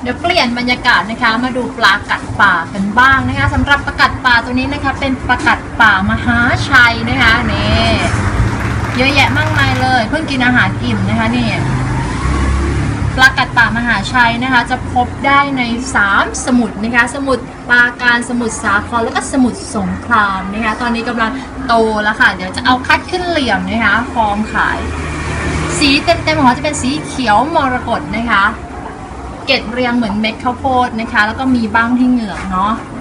เดี๋ยวเปลี่ยนบรรยากาศนะคะมาดูปลากัดป่ากันบ้างนะคะสำหรับปลากัดป่าตัวนี้นะคะเป็นปลากัดป่ามหาชัยนะคะนี่เยอะแยะมากมายเลยเพิ่งกินอาหารอิ่มนะคะนี่ปลากัดป่ามหาชัยนะคะจะพบได้ใน3สมุทรนะคะสมุทรปราการสมุทรสาครแล้วก็สมุทรสงครามนะคะตอนนี้กำลังโตแล้วค่ะเดี๋ยวจะเอาคัดขึ้นเหลี่ยมนะคะฟอร์มขายสีเต็มๆของเขาจะเป็นสีเขียวมรกตนะคะเกล็ดเรียงเหมือนเม็ดข้าวโพดนะคะแล้วก็มีบ้างที่เหงือกเนาะ